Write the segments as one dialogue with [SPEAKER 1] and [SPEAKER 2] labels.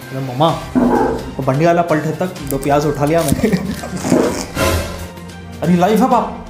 [SPEAKER 1] अरे मामा, वो बंडी वाला पलटे तक 2 प्याज उठा लिया मैंने। अरे लाइव है बाप।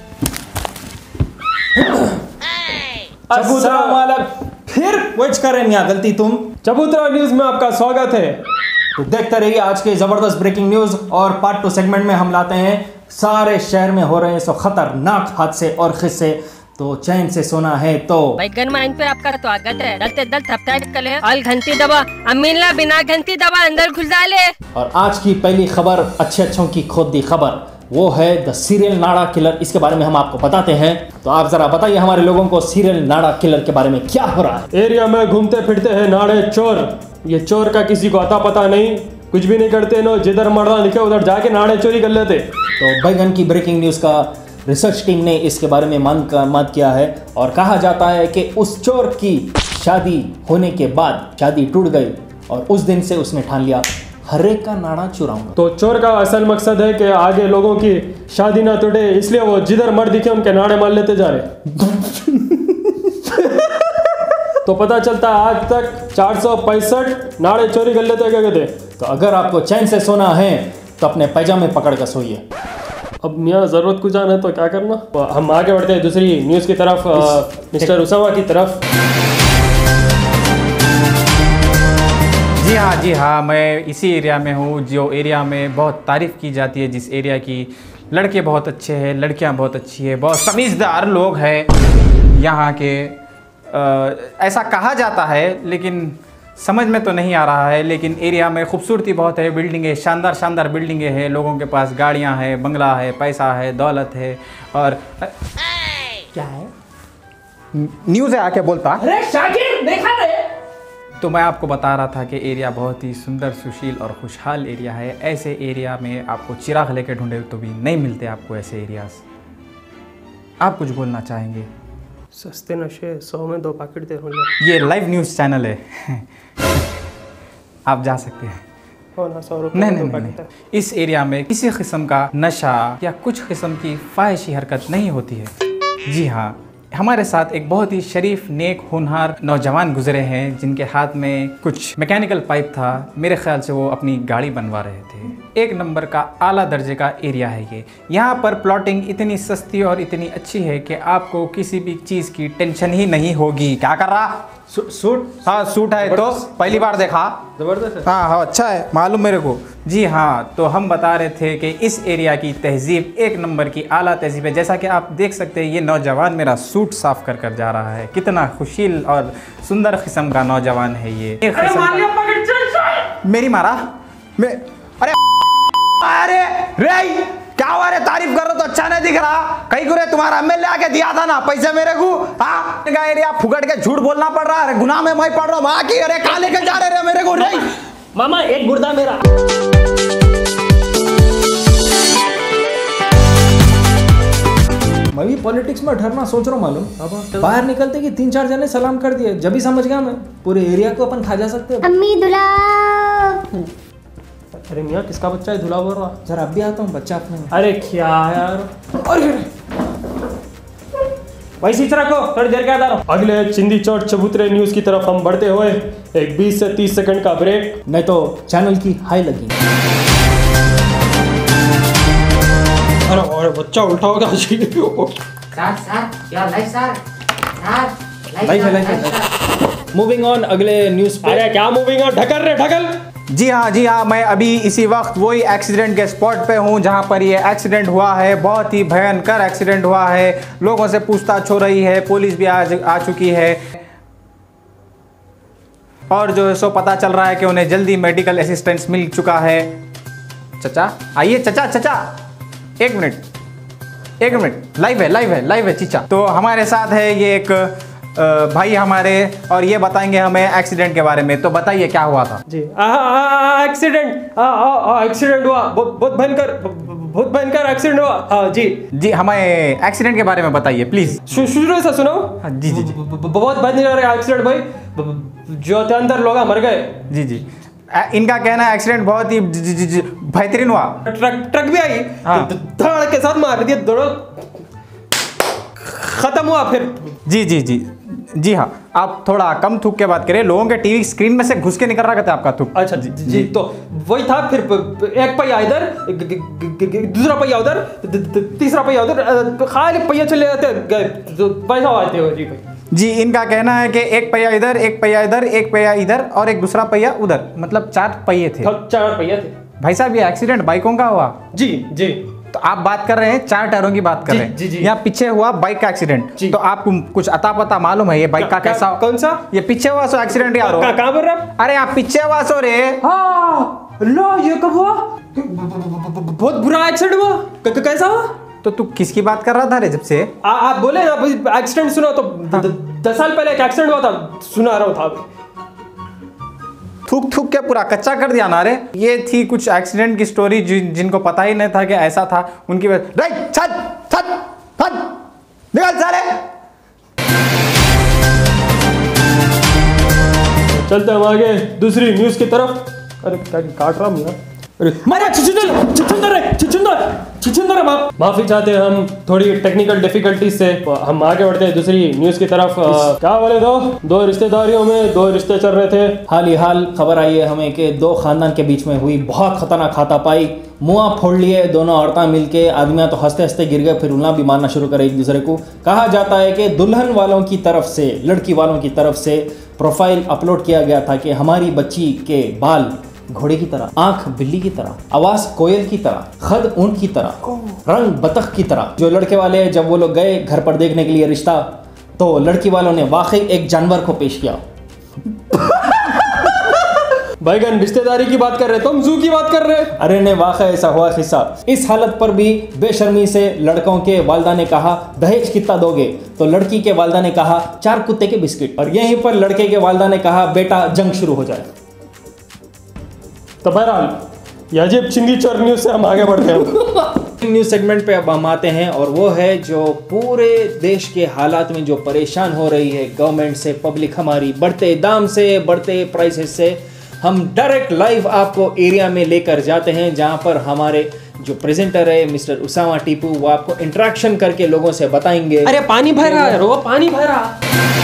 [SPEAKER 1] फिर वेच कर रहे हैं, गलती तुम।
[SPEAKER 2] चबूतरा न्यूज में आपका स्वागत है।
[SPEAKER 1] तो देखते रहिए आज के जबरदस्त ब्रेकिंग न्यूज और पार्ट 2 सेगमेंट में हम लाते हैं सारे शहर में हो रहे हैं सो खतरनाक हादसे और किस्से। तो चैन से सोना है तो
[SPEAKER 3] भाई गनमान पे आपका स्वागत है। दलते दल थपथाट कले ऑल घंटी दबा अमीनला बिना घंटी दबा अंदर घुस डाले।
[SPEAKER 1] और आज की पहली खबर अच्छों की खोद दी खबर, वो है द सीरियल नाड़ा किलर। इसके बारे में हम आपको बताते हैं, तो आप जरा बताइए हमारे लोगों को सीरियल नाड़ा किलर के बारे में क्या हो रहा है।
[SPEAKER 2] एरिया में घूमते फिरते हैं नाड़े चोर। ये चोर का किसी को अता पता नहीं, कुछ भी नहीं करते नो, जिधर मरना दिखे उधर जाके नाड़े चोरी कर लेते।
[SPEAKER 1] तो बैगन की ब्रेकिंग न्यूज का रिसर्च टीम ने इसके बारे में मात किया है और कहा जाता है कि उस चोर की शादी होने के बाद शादी टूट गई और उस दिन से उसने ठान लिया हर एक का नाड़ा चुराऊंगा।
[SPEAKER 2] तो चोर का असल मकसद है कि आगे लोगों की शादी ना टूटे, इसलिए वो जिधर मर दिखे उनके नाड़े मार लेते जा रहे। तो पता चलता है आज तक 465 नाड़े चोरी कर लेते गए।
[SPEAKER 1] तो अगर आपको चैन से सोना है तो अपने पैजामे पकड़ कर सोइए।
[SPEAKER 2] अब मियाँ जरूरत को जाना है तो क्या करना। हम आगे बढ़ते हैं दूसरी न्यूज़ की तरफ, मिस्टर उसामा की तरफ।
[SPEAKER 4] जी हाँ, मैं इसी एरिया में हूँ जो एरिया में बहुत तारीफ़ की जाती है, जिस एरिया की लड़के बहुत अच्छे हैं, लड़कियाँ बहुत अच्छी है, बहुत तमीज़दार लोग हैं यहाँ के। ऐसा कहा जाता है लेकिन समझ में तो नहीं आ रहा है। लेकिन एरिया में खूबसूरती बहुत है, बिल्डिंगें शानदार शानदार बिल्डिंगें हैं, लोगों के पास गाड़ियाँ हैं, बंगला है, पैसा है, दौलत है। और
[SPEAKER 5] क्या है
[SPEAKER 4] न्यूज़ है आके बोलता।
[SPEAKER 5] अरे शाकिर देखा रे।
[SPEAKER 4] तो मैं आपको बता रहा था कि एरिया बहुत ही सुंदर, सुशील और खुशहाल एरिया है। ऐसे एरिया में आपको चिराग लेके ढूंढे तो भी नहीं मिलते आपको ऐसे एरियाज। आप कुछ बोलना चाहेंगे?
[SPEAKER 2] सस्ते नशे 100 में 2 पैकेट दे रहा।
[SPEAKER 4] ये लाइव न्यूज़ चैनल है, आप जा सकते हैं। नहीं, इस एरिया में किसी किस्म का नशा या कुछ किस्म की ख्वाहिशी हरकत नहीं होती है। जी हाँ, हमारे साथ एक बहुत ही शरीफ, नेक, होनहार नौजवान गुजरे हैं जिनके हाथ में कुछ मैकेनिकल पाइप था। मेरे ख्याल से वो अपनी गाड़ी बनवा रहे थे। एक नंबर का आला दर्जे का एरिया है ये। यहाँ पर प्लॉटिंग इतनी सस्ती और इतनी अच्छी है कि आपको किसी भी चीज़ की टेंशन ही नहीं होगी। क्या कर रहा? सूट? हाँ सूट है। तो पहली बार देखा?
[SPEAKER 2] जबरदस्त है।
[SPEAKER 4] हाँ अच्छा है, मालूम मेरे को। जी हाँ, तो हम बता रहे थे कि इस एरिया की तहजीब एक नंबर की आला तहजीब है। जैसा कि आप देख सकते हैं, ये नौजवान मेरा सूट साफ कर कर जा रहा है। कितना खुशील और सुंदर किस्म का नौजवान है ये। मेरी मारा मैं, अरे रे क्या हुआ रे? तारीफ कर रहा तो अच्छा नहीं दिख रहा। कहीं गुरे तुम्हारा एमएलए आके दिया था ना पैसे मेरे को। हाँ एरिया फुगड़ के झूठ बोलना पड़ रहा है, गुनाह में मैं पड़ रहा हूँ। माँ की अरे कहाँ लेकर जा रहे मेरे को? नहीं
[SPEAKER 5] मामा एक गुर्दा मेरा।
[SPEAKER 1] मैं भी पॉलिटिक्स में डरना सोच रहा हूँ मालूम। बाहर निकलते कि 3-4 जने सलाम कर दिए, जब भी समझ गया मैं पूरे एरिया को अपन खा जा सकते हैं।
[SPEAKER 6] अम्मी दुला।
[SPEAKER 2] अरे मियाँ किसका बच्चा है धुला बोल रहा?
[SPEAKER 1] जरा अब भी आता हूँ बच्चा अपने।
[SPEAKER 2] अरे क्या यार, भाई सीच रखो, थोड़ी देर के आता रहो। अगले चिंदी चौट चबूतरे न्यूज़ की तरफ हम बढ़ते हुए एक 20 से 30 सेकंड का ब्रेक।
[SPEAKER 1] नहीं तो चैनल की हाई लगी।
[SPEAKER 2] अरे बच्चा उल्टा हो गया।
[SPEAKER 1] मूविंग ऑन अगले न्यूज़ पे।
[SPEAKER 2] अरे क्या मूविंग ऑन? ढकल।
[SPEAKER 4] जी हाँ, मैं अभी इसी वक्त वही एक्सीडेंट के स्पॉट पे हूँ जहाँ पर ये एक्सीडेंट हुआ है। बहुत ही भयंकर एक्सीडेंट हुआ है। लोगों से पूछताछ हो रही है, पुलिस भी आ चुकी है और जो है सो पता चल रहा है कि उन्हें जल्दी मेडिकल असिस्टेंस मिल चुका है। चचा आइए, चचा एक मिनट, लाइव है चीचा। तो हमारे साथ है ये एक भाई हमारे, और ये बताएंगे हमें एक्सीडेंट के बारे में। तो बताइए क्या हुआ था?
[SPEAKER 2] जी एक्सीडेंट हुआ, बहुत भयंकर एक्सीडेंट हुआ। जी
[SPEAKER 4] हमें एक्सीडेंट के बारे में बताइए प्लीज।
[SPEAKER 2] शुरू से सुनो।
[SPEAKER 4] जी
[SPEAKER 2] बहुत भयंकर एक्सीडेंट भाई, जो थे अंदर लोग मर गए।
[SPEAKER 4] जी इनका कहना है एक्सीडेंट बहुत ही बेहतरीन हुआ।
[SPEAKER 2] ट्रक भी आई, धड़ के साथ मार दिया, दोनों खत्म हुआ। फिर
[SPEAKER 4] जी जी हाँ, आप थोड़ा कम थूक के बात करें, लोगों के टीवी स्क्रीन में से घुस के निकल रहा था आपका थूक।
[SPEAKER 2] अच्छा जी, तो वही था। फिर एक पहिया इधर, दूसरा पहिया उधर, तीसरा पहिया उधर, खाली पहिया चले जाते गए, पैसा आते हो जी भाई।
[SPEAKER 4] जी, इनका कहना है कि एक पहिया इधर, एक पहिया इधर, एक पहिया इधर और एक दूसरा पहिया उधर, मतलब 4 पहिए थे।
[SPEAKER 2] 4 पहिया थे
[SPEAKER 4] भाई साहब, ये एक्सीडेंट बाइकों का हुआ?
[SPEAKER 2] जी जी।
[SPEAKER 4] तो आप बात कर रहे हैं 4 टायरों की बात कर रहे हैं।
[SPEAKER 2] जी, जी।
[SPEAKER 4] यहाँ पीछे हुआ बाइक का एक्सीडेंट, तो आपको कुछ अता पता मालूम है ये बाइक का कैसा?
[SPEAKER 2] कौन सा?
[SPEAKER 4] ये पीछे हुआ सो एक्सीडेंट यार।
[SPEAKER 2] कहाँ बोल रहे हैं?
[SPEAKER 4] अरे आप पीछे हुआ सो रे।
[SPEAKER 2] हाँ, लो ये कब हुआ? बहुत बुरा एक्सीडेंट हुआ। कैसा हुआ?
[SPEAKER 4] तो तू किसकी बात कर रहा था रे जब से?
[SPEAKER 2] आप बोले एक्सीडेंट सुना, तो 10 साल पहले एक एक्सीडेंट हुआ था, सुना रहा था अभी।
[SPEAKER 4] थूक थूक के पूरा कच्चा कर दिया ना रे। ये थी कुछ एक्सीडेंट की स्टोरी जिनको पता ही नहीं था कि ऐसा था, उनकी वजह। निकल साले।
[SPEAKER 2] चलते हम आगे दूसरी न्यूज की तरफ। अरे क्या काट रहा हूँ यार। अरे मारा छुछुंदर बाप। माफी चाहते हैं हम थोड़ी टेक्निकल डिफिकल्टीज से। हम आगे बढ़ते हैं दूसरी न्यूज की तरफ। क्या बोले दो रिश्तेदारियों में 2 रिश्ते चल रहे थे।
[SPEAKER 1] हाल ही हाल खबर आई है हमें कि 2 खानदान के बीच में हुई बहुत खतरनाक हाथापाई। मुंह फोड़ लिए दोनों औरतें मिलके। आदमियां तो हंसते हंसते गिर गए, फिर उल्ला भी मारना शुरू करे एक दूसरे को। कहा जाता है कि दुल्हन वालों की तरफ से, लड़की वालों की तरफ से प्रोफाइल अपलोड किया गया था कि हमारी बच्ची के बाल घोड़े की तरह, आंख बिल्ली की तरह, आवाज कोयल की तरह, खद ऊंट की तरह, रंग बतख की तरह। जो लड़के वाले जब वो लोग गए घर पर देखने के लिए रिश्ता, तो लड़की वालों ने वाकई एक जानवर को पेश किया।
[SPEAKER 2] भाईगन रिश्तेदारी की बात कर रहे, तुम जू की बात कर रहे।
[SPEAKER 1] अरे ने वाकई ऐसा हुआ किस्सा। इस हालत पर भी बेशर्मी से लड़कों के वालदा ने कहा दहेज कितना दोगे, तो लड़की के वालदा ने कहा 4 कुत्ते के बिस्किट। और यहीं पर लड़के के वालदा ने कहा बेटा जंग शुरू हो जाए।
[SPEAKER 2] तो बहरहाल ये अजीब चिंदी चोर न्यूज से हम आगे बढ़ते हैं।
[SPEAKER 1] न्यूज सेगमेंट पे अब हम आते हैं, और वो है जो पूरे देश के हालात में जो परेशान हो रही है गवर्नमेंट से, पब्लिक हमारी, बढ़ते दाम से, बढ़ते प्राइसेस से। हम डायरेक्ट लाइव आपको एरिया में लेकर जाते हैं जहां पर हमारे जो प्रेजेंटर है मिस्टर उसामा टीपू, वो आपको इंटरेक्शन करके लोगों से बताएंगे।
[SPEAKER 2] अरे पानी भर रहा है, रो पानी भर रहा।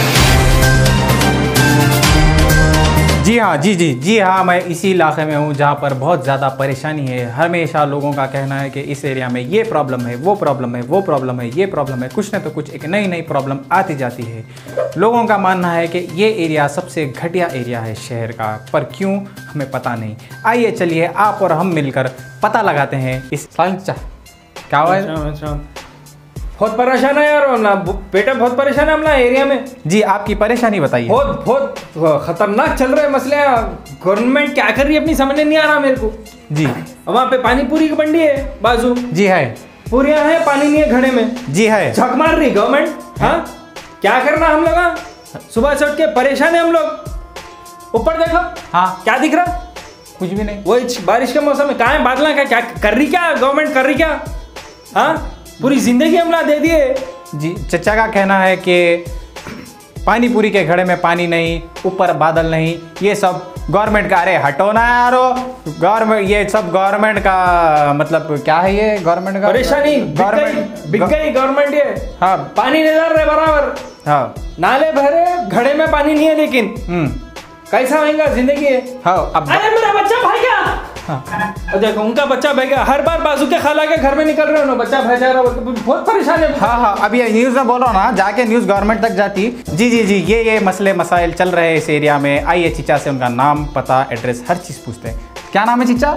[SPEAKER 4] जी हाँ, मैं इसी इलाके में हूँ जहाँ पर बहुत ज़्यादा परेशानी है। हमेशा लोगों का कहना है कि इस एरिया में ये प्रॉब्लम है, वो प्रॉब्लम है, वो प्रॉब्लम है, ये प्रॉब्लम है। कुछ न तो कुछ एक नई प्रॉब्लम आती जाती है। लोगों का मानना है कि ये एरिया सबसे घटिया एरिया है शहर का, पर क्यों हमें पता नहीं। आइए चलिए आप और हम मिलकर पता लगाते हैं इस क्या हुआ है?
[SPEAKER 1] बहुत परेशान है यार ना बेटा, बहुत परेशान है हमला एरिया में।
[SPEAKER 4] जी आपकी परेशानी बताइए।
[SPEAKER 1] बहुत खतरनाक चल रहे मसले। गवर्नमेंट क्या कर रही है अपनी समझ नहीं आ रहा मेरे को।
[SPEAKER 4] जी
[SPEAKER 1] वहाँ पे पानी पूरी की बंडी है बाजू।
[SPEAKER 4] जी है,
[SPEAKER 1] पूरियां है, पानी नहीं है घड़े में।
[SPEAKER 4] जी है,
[SPEAKER 1] झक मार रही गवर्नमेंट। हाँ क्या करना हम लोग, सुबह से उठ के परेशान है हम लोग। ऊपर देखो,
[SPEAKER 4] हाँ
[SPEAKER 1] क्या दिख रहा?
[SPEAKER 4] कुछ भी नहीं।
[SPEAKER 1] वही बारिश के मौसम में कहाँ है बादल का, क्या कर रही, क्या गवर्नमेंट कर रही क्या? हाँ पूरी जिंदगी हमला दे दिए।
[SPEAKER 4] जी चचा का कहना है कि पानी पूरी के घड़े में पानी नहीं, ऊपर बादल नहीं, ये सब गवर्नमेंट का। अरे हटो ना यारो, गवर्नमेंट, ये सब गवर्नमेंट का मतलब क्या है? ये गवर्नमेंट का
[SPEAKER 1] परेशानी बिक गई गवर्नमेंट। ये
[SPEAKER 4] हाँ
[SPEAKER 1] पानी नहीं डाल रहे बराबर।
[SPEAKER 4] हाँ
[SPEAKER 1] नाले भरे, घड़े में पानी नहीं है, लेकिन कैसा होगा जिंदगी है।
[SPEAKER 4] हाँ अब
[SPEAKER 1] अरे मेरा बच्चा भाग गया। हाँ। देखो उनका बच्चा भाग गया, हर बार बाजू के खाला के घर में निकल रहे हो ना, बच्चा भाग जा रहा है, बहुत परेशान है।
[SPEAKER 4] हाँ अब ये न्यूज़ में बोल रहा हूँ ना, जाके न्यूज़ गवर्नमेंट तक जाती। जी ये मसले मसाइल चल रहे हैं इस एरिया में। आइए चीचा से उनका नाम, पता, एड्रेस, हर चीज़ पूछते हैं। क्या नाम है चीचा?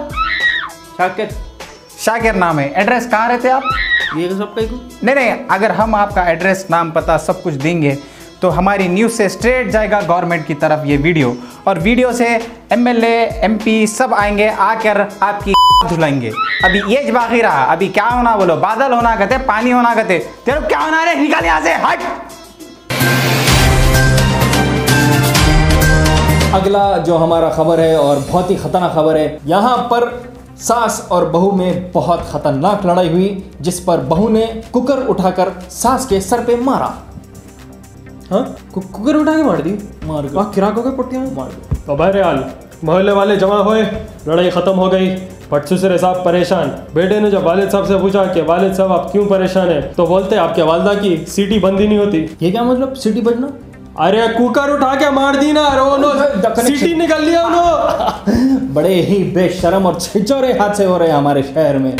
[SPEAKER 4] शाकिर नाम है। एड्रेस कहाँ रहते आप?
[SPEAKER 1] ये सब कहीं
[SPEAKER 4] नहीं, अगर हम आपका एड्रेस, नाम, पता सब कुछ देंगे तो हमारी न्यूज़ से स्ट्रेट जाएगा गवर्नमेंट की तरफ ये वीडियो, और वीडियो से MLA MP सब आएंगे, आकर आपकी धुलाएंगे। अभी ये बाकी रहा, अभी क्या होना बोलो? बादल होना कहते, पानी होना कहते, तेरे क्या होना रे? निकाल यहाँ से, हट।
[SPEAKER 1] अगला जो हमारा खबर है, और बहुत ही खतरनाक खबर है। यहाँ पर सास और बहू में बहुत खतरनाक लड़ाई हुई, जिस पर बहू ने कुकर उठाकर सास के सर पे मारा।
[SPEAKER 2] हाँ कुकर उठा के मार दी, किराकों के पुट्टियां मार दी। तो बहरहाल मोहल्ले वाले जमा हुए, लड़ाई खत्म हो गई। बट ससुर साहब परेशान। बेटे ने जब वालिद साहब से पूछा कि वालिद साहब आप क्यों परेशान हैं, तो बोलते आपके वालदा की सीटी बंद ही नहीं होती।
[SPEAKER 1] ये क्या मतलब सीटी बजना?
[SPEAKER 2] अरे कुकर उठा के मार दी ना, सीटी निकल लिया उन्होंने।
[SPEAKER 1] बड़े ही बेशरम और छिछोरे हादसे हो रहे हैं हमारे शहर में।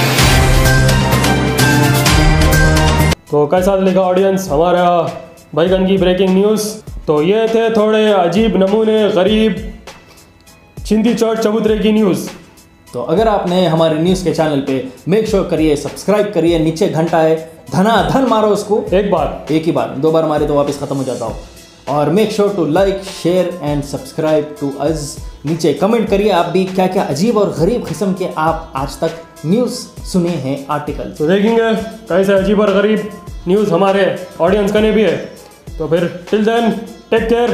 [SPEAKER 2] तो कैसा लिखा ऑडियंस हमारे बैगन की ब्रेकिंग न्यूज़। तो ये थे थोड़े अजीब नमूने गरीब चिंदी चौट चबूतरे की न्यूज़।
[SPEAKER 1] तो अगर आपने हमारे न्यूज़ के चैनल पे मेक श्योर करिए, सब्सक्राइब करिए, नीचे घंटा है, धनाधन मारो उसको।
[SPEAKER 2] एक
[SPEAKER 1] ही बार, 2 बार मारे तो वापस खत्म हो जाता हो। और make sure to like share and subscribe to us. नीचे कमेंट करिए आप भी क्या क्या अजीब और गरीब किस्म के आप आज तक न्यूज़ सुने हैं, आर्टिकल।
[SPEAKER 2] तो देखेंगे कैसे अजीब और गरीब न्यूज़ हमारे ऑडियंस का ने भी है। तो फिर टिल देन टेक केयर।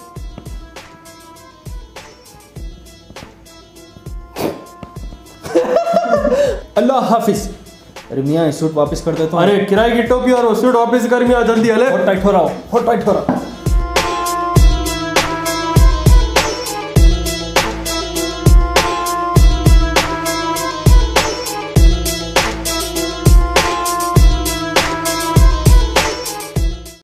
[SPEAKER 1] अल्लाह हाफिज। अरे मियाँ सूट वापस कर देता हूँ।
[SPEAKER 2] अरे किराए की टोपी और वो सूट वापस कर मियाँ, जल्दी हले।
[SPEAKER 1] बहुत टाइट हो रहा हो, बहुत टाइट हो रहा।